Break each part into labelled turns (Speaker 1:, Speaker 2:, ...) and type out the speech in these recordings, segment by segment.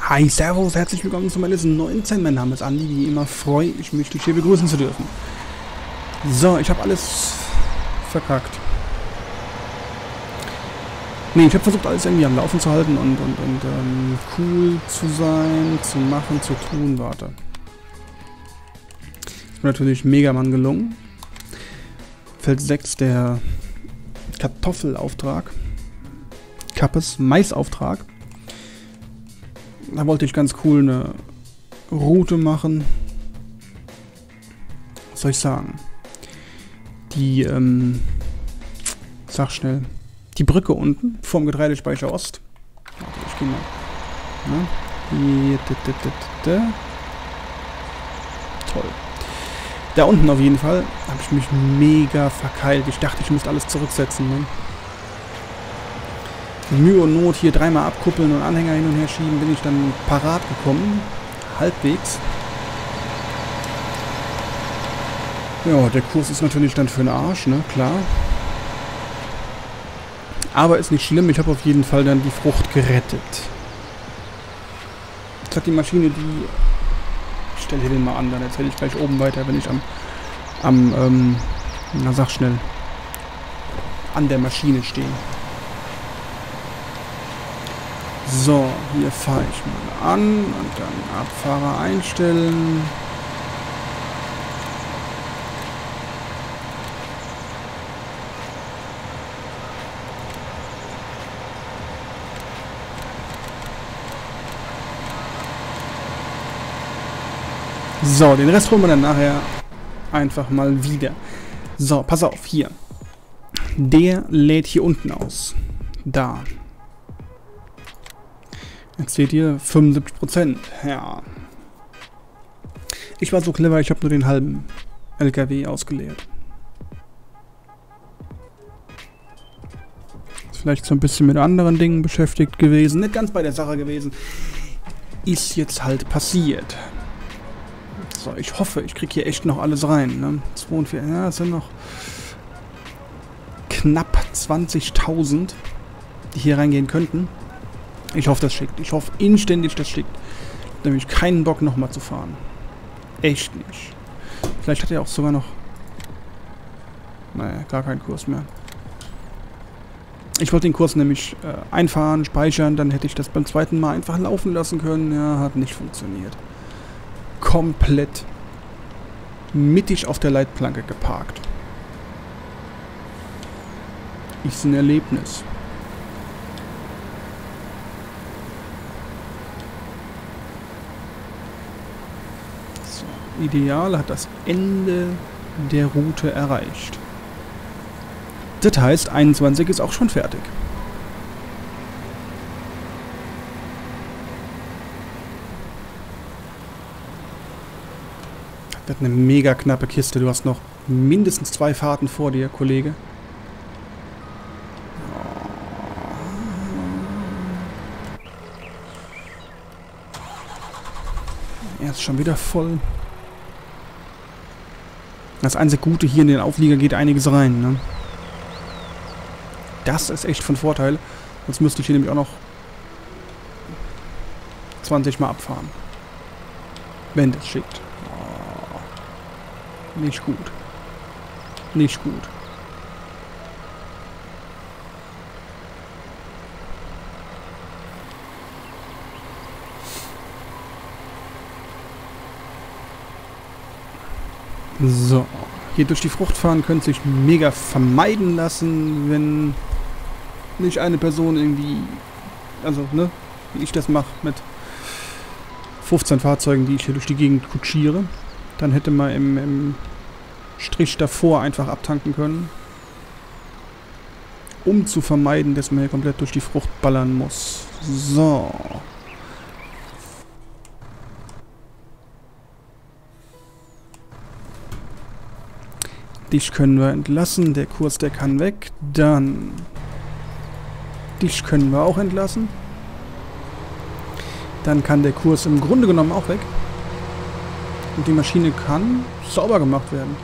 Speaker 1: Hi, Servus, herzlich willkommen zu meiner 19. Mein Name ist Andi, wie immer freue ich mich, dich hier begrüßen zu dürfen. So, ich habe alles verkackt. Nee, ich habe versucht, alles irgendwie am Laufen zu halten und cool zu sein, zu machen, zu tun. Warte. Ist mir natürlich Megaman gelungen. Feld 6, der Kartoffelauftrag. Kappes Maisauftrag. Da wollte ich ganz cool eine Route machen. Was soll ich sagen? Die, sag schnell. Die Brücke unten vorm Getreidespeicher Ost. Warte, ich geh mal. Hier, toll. Da unten auf jeden Fall habe ich mich mega verkeilt. Ich dachte, ich müsste alles zurücksetzen. Ne? Mühe und Not hier dreimal abkuppeln und Anhänger hin und her schieben, bin ich dann parat gekommen. Halbwegs. Ja, der Kurs ist natürlich dann für den Arsch, ne? Klar. Aber ist nicht schlimm, ich habe auf jeden Fall dann die Frucht gerettet. Jetzt hat die Maschine die... Ich stelle hier den mal an, dann erzähle ich gleich oben weiter, wenn ich na sag schnell, an der Maschine stehe. So, hier fahre ich mal an und dann Abfahrer einstellen. So, den Rest holen wir dann nachher einfach mal wieder. So, pass auf, hier. Der lädt hier unten aus. Da. Jetzt seht ihr 75%. Ja. Ich war so clever, ich habe nur den halben LKW ausgeleert. Ist vielleicht so ein bisschen mit anderen Dingen beschäftigt gewesen. Nicht ganz bei der Sache gewesen. Ist jetzt halt passiert. So, ich hoffe, ich kriege hier echt noch alles rein. Ne? 2 und 4, ja, es sind noch knapp 20.000, die hier reingehen könnten. Ich hoffe, das schickt. Ich hoffe inständig, das schickt. Ich habe nämlich keinen Bock, nochmal zu fahren. Echt nicht. Vielleicht hat er auch sogar noch... Naja, gar keinen Kurs mehr. Ich wollte den Kurs nämlich einfahren, speichern, dann hätte ich das beim zweiten Mal einfach laufen lassen können. Ja, hat nicht funktioniert. Komplett mittig auf der Leitplanke geparkt. Ist ein Erlebnis. Ideal hat das Ende der Route erreicht. Das heißt, 21 ist auch schon fertig. Das ist eine mega knappe Kiste. Du hast noch mindestens 2 Fahrten vor dir, Kollege. Er ist schon wieder voll. Das einzige Gute hier in den Auflieger geht einiges rein, ne? Das ist echt von Vorteil. Sonst müsste ich hier nämlich auch noch 20 Mal abfahren. Wenn das schickt. Oh. Nicht gut. Nicht gut. So, hier durch die Frucht fahren könnte sich mega vermeiden lassen, wenn nicht eine Person irgendwie, also, ne, wie ich das mache mit 15 Fahrzeugen, die ich hier durch die Gegend kutschiere. Dann hätte man im Strich davor einfach abtanken können, um zu vermeiden, dass man hier komplett durch die Frucht ballern muss. So. Dich können wir entlassen, der Kurs, der kann weg. Dann dich können wir auch entlassen. Dann kann der Kurs im Grunde genommen auch weg. Und die Maschine kann sauber gemacht werden.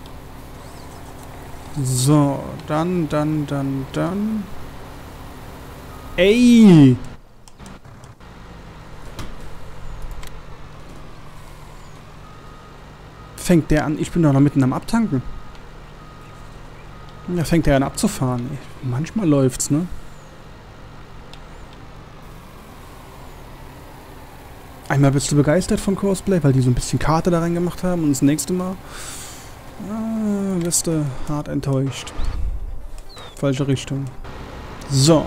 Speaker 1: So, dann. Ey! Fängt der an? Ich bin doch noch mitten am Abtanken. Da fängt der an abzufahren. Ey. Manchmal läuft's, ne? Einmal bist du begeistert von Cosplay, weil die so ein bisschen Karte da rein gemacht haben und das nächste Mal wirst du hart enttäuscht. Falsche Richtung. So.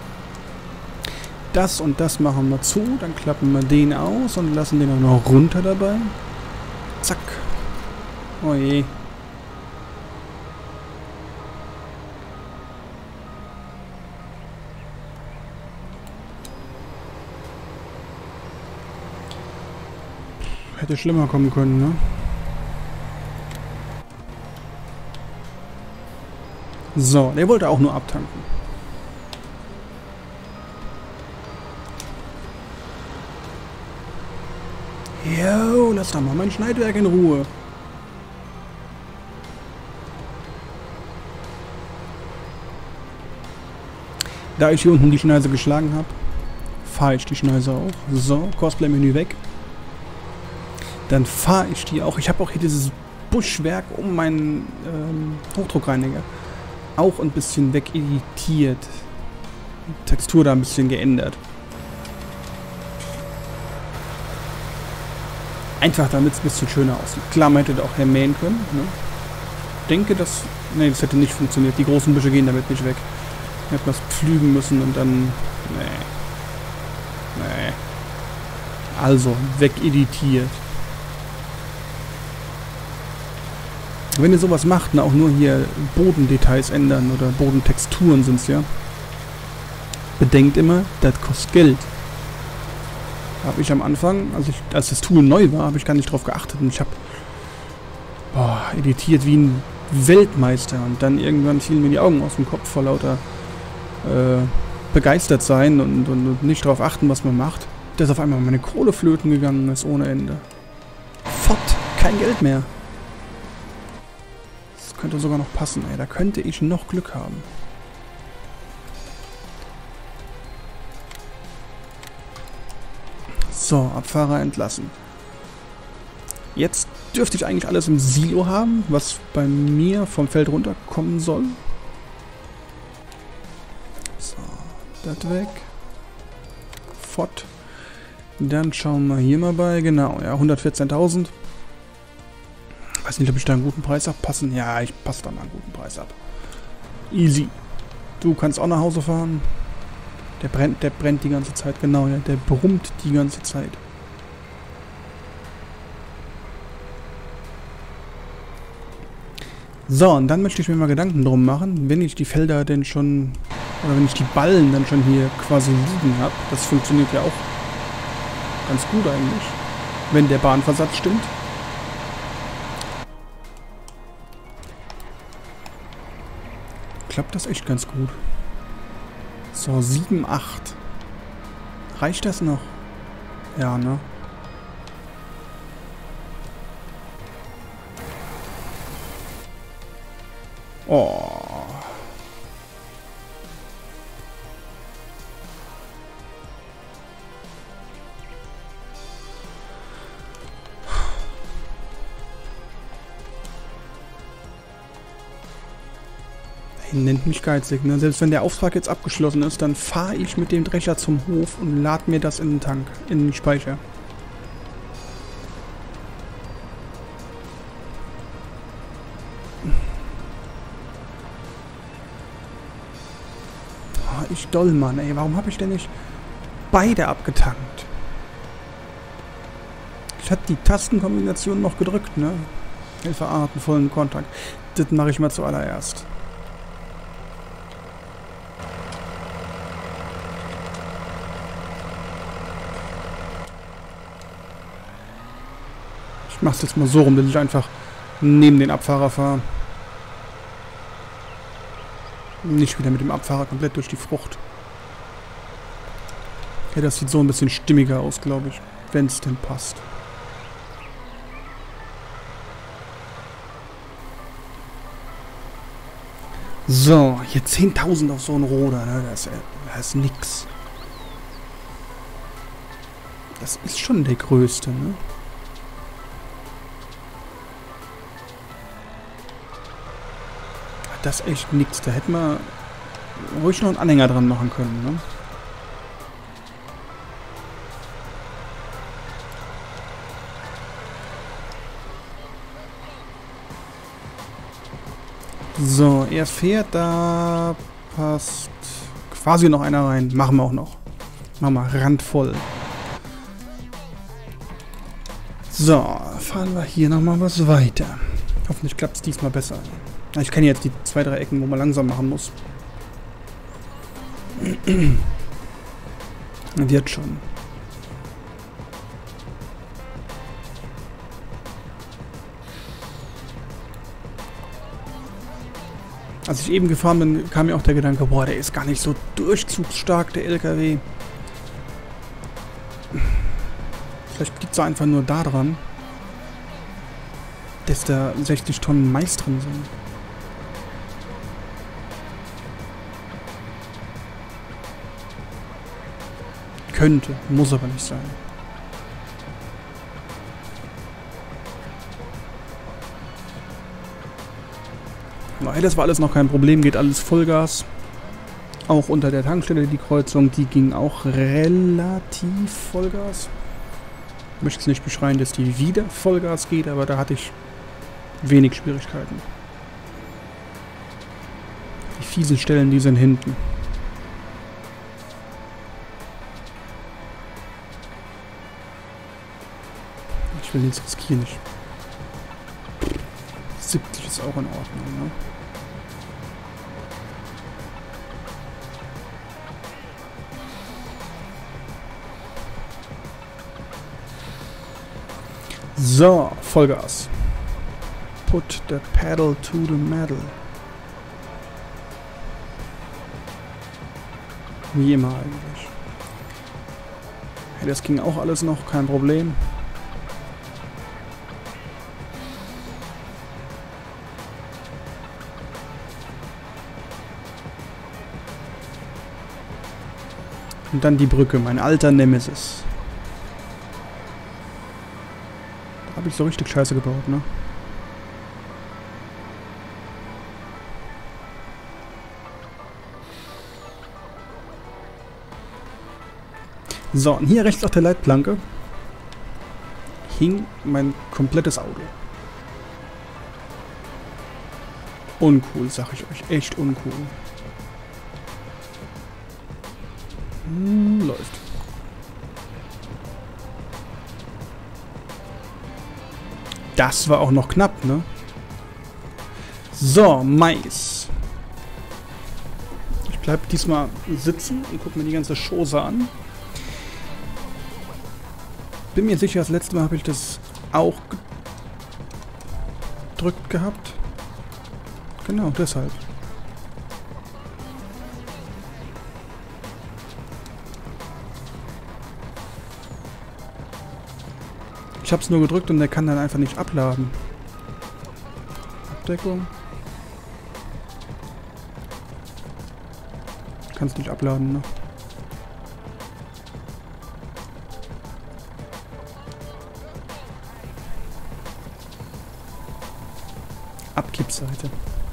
Speaker 1: Das und das machen wir zu, dann klappen wir den aus und lassen den auch noch runter dabei. Zack. Oh je. Hätte schlimmer kommen können, ne? So, der wollte auch nur abtanken. Jo, lass doch mal mein Schneidwerk in Ruhe. Da ich hier unten die Schneise geschlagen habe, fahre ich die Schneise auch. So, Cosplay-Menü weg. Dann fahre ich die auch. Ich habe auch hier dieses Buschwerk um meinen Hochdruckreiniger auch ein bisschen wegeditiert. Die Textur da ein bisschen geändert. Einfach damit es ein bisschen schöner aussieht. Klar, man hätte da auch hermähen können. Ne? Ich denke, das... Ne, das hätte nicht funktioniert. Die großen Büsche gehen damit nicht weg. Ich hätte was pflügen müssen und dann... Nee. Nee. Also, wegeditiert. Wenn ihr sowas macht, ne, auch nur hier Bodendetails ändern oder Bodentexturen sind es ja. Bedenkt immer, das kostet Geld. Habe ich am Anfang, als das Tool neu war, habe ich gar nicht drauf geachtet und ich habe editiert wie ein Weltmeister und dann irgendwann fielen mir die Augen aus dem Kopf vor lauter begeistert sein und nicht drauf achten, was man macht. Dass auf einmal meine Kohle flöten gegangen ist ohne Ende. Fott, kein Geld mehr. Das könnte sogar noch passen, ey. Da könnte ich noch Glück haben. So, Abfahrer entlassen. Jetzt dürfte ich eigentlich alles im Silo haben, was bei mir vom Feld runterkommen soll. So, das weg. Fott. Dann schauen wir hier mal bei. Genau, ja, 114.000. Weiß nicht, ob ich da einen guten Preis abpassen. Ja, ich passe da mal einen guten Preis ab. Easy. Du kannst auch nach Hause fahren. Der brennt die ganze Zeit. Genau, ja, der brummt die ganze Zeit. So, und dann möchte ich mir mal Gedanken drum machen, wenn ich die Felder denn schon, oder wenn ich die Ballen dann schon hier quasi liegen habe. Das funktioniert ja auch ganz gut eigentlich, wenn der Bahnversatz stimmt. Klappt das echt ganz gut. So, 7, 8. Reicht das noch? Ja, ne? Oh. Nennt mich geizig, ne? Selbst wenn der Auftrag jetzt abgeschlossen ist, dann fahre ich mit dem Drescher zum Hof und lade mir das in den Tank, in den Speicher. Oh, ich doll, Mann, ey. Warum habe ich denn nicht beide abgetankt? Ich hatte die Tastenkombination noch gedrückt, ne? Hilferarten, vollen Kontakt. Das mache ich mal zuallererst. Ich mach's jetzt mal so rum, dass ich einfach neben den Abfahrer fahre. Nicht wieder mit dem Abfahrer komplett durch die Frucht. Okay, das sieht so ein bisschen stimmiger aus, glaube ich. Wenn es denn passt. So, hier 10.000 auf so einen Roder, ne? Das ist nix. Das ist schon der größte, ne? Das ist echt nix. Da hätten wir ruhig noch einen Anhänger dran machen können, ne? So, er fährt, da passt quasi noch einer rein. Machen wir auch noch. Machen wir randvoll. So, fahren wir hier nochmal was weiter. Hoffentlich klappt es diesmal besser. Ich kenne jetzt die 2, 3 Ecken, wo man langsam machen muss. Wird schon. Als ich eben gefahren bin, kam mir auch der Gedanke, boah, der ist gar nicht so durchzugsstark, der LKW. Vielleicht liegt es einfach nur daran, dass da 60 Tonnen Mais drin sind. Könnte, muss aber nicht sein. Nein, das war alles noch kein Problem, geht alles Vollgas. Auch unter der Tankstelle die Kreuzung, die ging auch relativ Vollgas. Ich möchte es nicht beschreien, dass die wieder Vollgas geht, aber da hatte ich wenig Schwierigkeiten. Die fiesen Stellen, die sind hinten. Ich will nichts riskieren. 70 ist auch in Ordnung, ne? So, Vollgas. Put the pedal to the metal. Wie immer eigentlich. Hey, das ging auch alles noch, kein Problem. Und dann die Brücke, mein alter Nemesis. Da habe ich so richtig Scheiße gebaut, ne? So, und hier rechts auf der Leitplanke hing mein komplettes Auto. Uncool, sag ich euch. Echt uncool. Läuft. Das war auch noch knapp, ne? So, Mais. Ich bleib diesmal sitzen und guck mir die ganze Chose an. Bin mir sicher, das letzte Mal habe ich das auch gedrückt gehabt. Genau, deshalb. Ich habe es nur gedrückt und der kann dann einfach nicht abladen. Abdeckung. Kannst nicht abladen, ne? Abkippseite.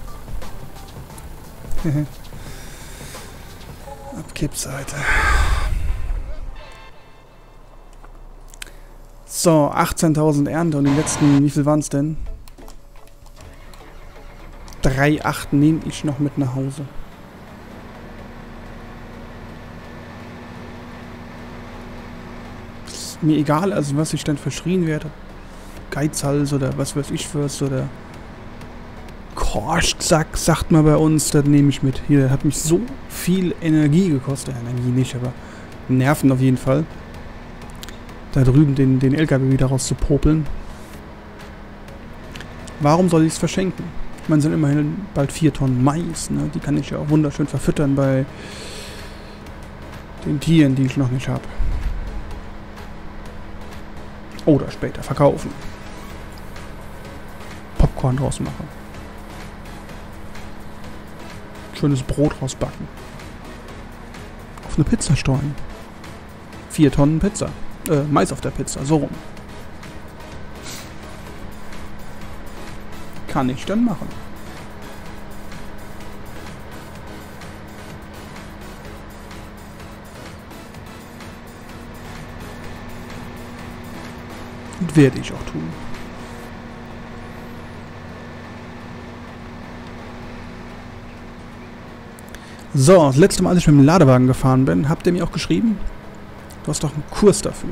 Speaker 1: Abkippseite. So, 18.000 Ernte und die letzten, wie viel waren es denn? 3,8 nehme ich noch mit nach Hause. Ist mir egal, also was ich dann verschrien werde. Geizhals oder was weiß ich was oder Korschsack, sagt man bei uns, das nehme ich mit. Hier hat mich so viel Energie gekostet. Energie nicht, aber Nerven auf jeden Fall. Da drüben den LKW wieder rauszupopeln. Warum soll ich es verschenken? Ich meine, es sind immerhin bald 4 Tonnen Mais, ne? Die kann ich ja auch wunderschön verfüttern bei den Tieren, die ich noch nicht habe. Oder später verkaufen. Popcorn draus machen. Schönes Brot rausbacken. Auf eine Pizza streuen. 4 Tonnen Pizza. Mais auf der Pizza, so rum. Kann ich dann machen. Und werde ich auch tun. So, das letzte Mal, als ich mit dem Ladewagen gefahren bin, habt ihr mir auch geschrieben, du hast doch einen Kurs dafür.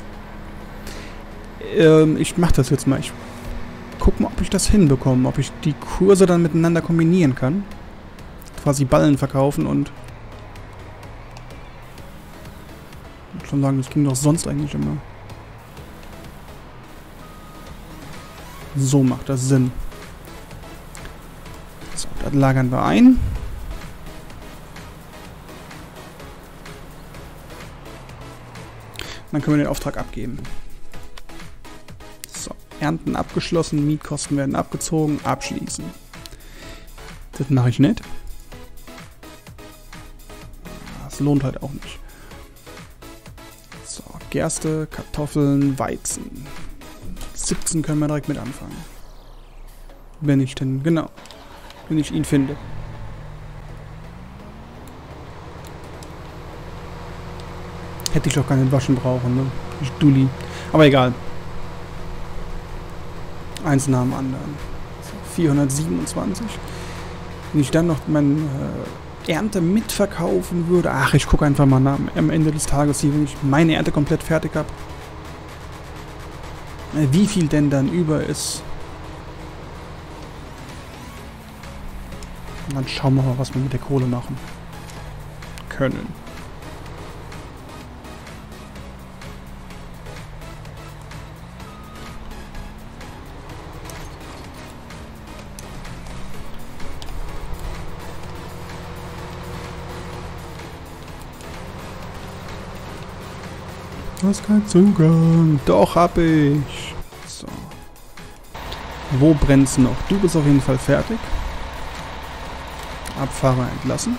Speaker 1: Ich mache das jetzt mal. Ich gucke mal, ob ich das hinbekomme. Ob ich die Kurse dann miteinander kombinieren kann. Quasi Ballen verkaufen und... Ich muss schon sagen, das ging doch sonst eigentlich immer. So macht das Sinn. So, das lagern wir ein. Dann können wir den Auftrag abgeben. So, Ernten abgeschlossen, Mietkosten werden abgezogen, abschließen. Das mache ich nicht. Das lohnt halt auch nicht. So, Gerste, Kartoffeln, Weizen. 17 können wir direkt mit anfangen. Wenn ich denn, genau, wenn ich ihn finde. Hätte ich doch gar nicht waschen brauchen, ne? Ich Dulli. Aber egal. Eins nach dem anderen. So, 427. Wenn ich dann noch meine Ernte mitverkaufen würde. Ach, ich gucke einfach mal nach, am Ende des Tages hier, wenn ich meine Ernte komplett fertig habe. Wie viel denn dann über ist. Und dann schauen wir mal, was wir mit der Kohle machen können. Du hast keinen Zugang. Doch, hab ich. So. Wo brennt's noch? Du bist auf jeden Fall fertig. Abfahrer entlassen.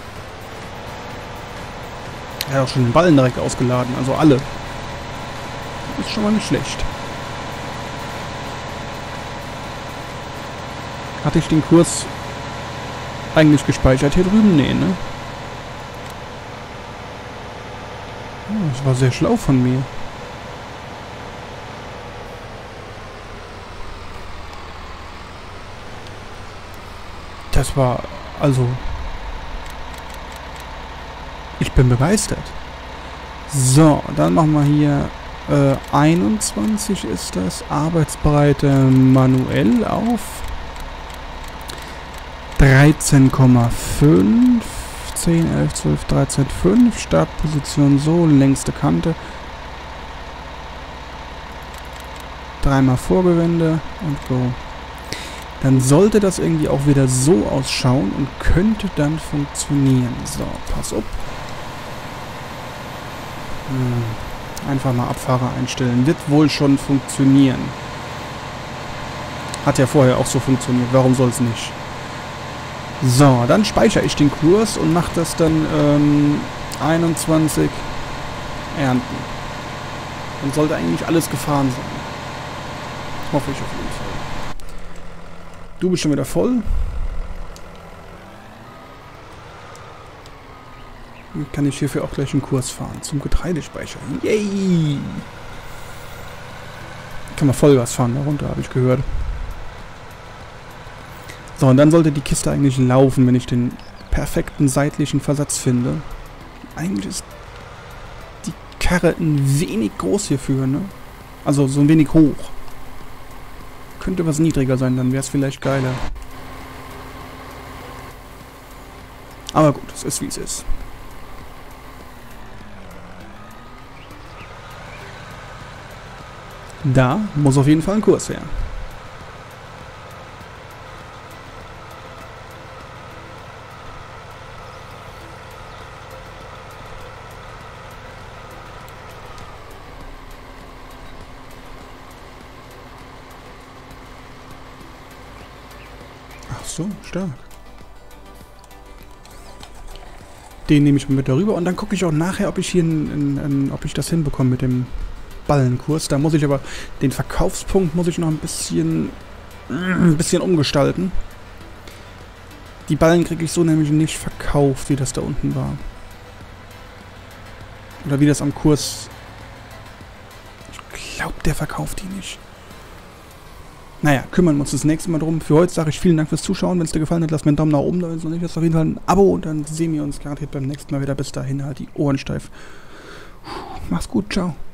Speaker 1: Er hat auch schon den Ballen direkt ausgeladen. Also alle. Ist schon mal nicht schlecht. Hatte ich den Kurs eigentlich gespeichert hier drüben? Nee, ne? Das war sehr schlau von mir. Das war, also... Ich bin begeistert. So, dann machen wir hier 21 ist das. Arbeitsbreite manuell auf 13,5. 10, 11, 12, 13, 5. Startposition so, längste Kante. Dreimal Vorgewende und go. Dann sollte das irgendwie auch wieder so ausschauen und könnte dann funktionieren. So, pass auf. Einfach mal Abfahrer einstellen. Wird wohl schon funktionieren. Hat ja vorher auch so funktioniert. Warum soll es nicht? So, dann speichere ich den Kurs und mache das dann 21 Ernten. Dann sollte eigentlich alles gefahren sein. Hoffe ich auf jeden Fall. Du bist schon wieder voll. Dann kann ich hierfür auch gleich einen Kurs fahren. Zum Getreidespeicher. Yay! Kann man Vollgas fahren darunter, habe ich gehört. So, und dann sollte die Kiste eigentlich laufen, wenn ich den perfekten seitlichen Versatz finde. Eigentlich ist die Karre ein wenig groß hierfür, ne? Also so ein wenig hoch. Könnte was niedriger sein, dann wäre es vielleicht geiler. Aber gut, es ist wie es ist. Da muss auf jeden Fall ein Kurs her. Ach so, stark. Den nehme ich mit darüber und dann gucke ich auch nachher, ob ich hier ob ich das hinbekomme mit dem Ballenkurs. Da muss ich aber den Verkaufspunkt muss ich noch ein bisschen umgestalten. Die Ballen kriege ich so nämlich nicht verkauft, wie das da unten war. Oder wie das am Kurs... Ich glaube, der verkauft die nicht. Naja, kümmern wir uns das nächste Mal drum. Für heute sage ich vielen Dank fürs Zuschauen. Wenn es dir gefallen hat, lass mir einen Daumen nach oben da. Wenn es noch nicht ist, auf jeden Fall ein Abo. Und dann sehen wir uns garantiert beim nächsten Mal wieder. Bis dahin halt die Ohren steif. Mach's gut, ciao.